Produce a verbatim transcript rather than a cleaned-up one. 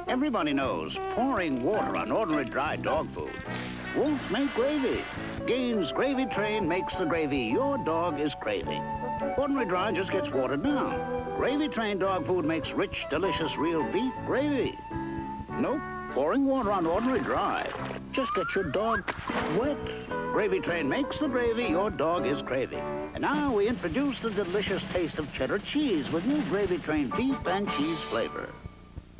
Everybody knows pouring water on ordinary dry dog food won't make gravy. Gaines Gravy Train makes the gravy your dog is craving. Ordinary dry just gets watered down. Gravy Train dog food makes rich, delicious, real beef gravy. Nope, pouring water on ordinary dry just gets your dog wet. Gravy Train makes the gravy your dog is craving. And now we introduce the delicious taste of cheddar cheese with new Gravy Train beef and cheese flavor.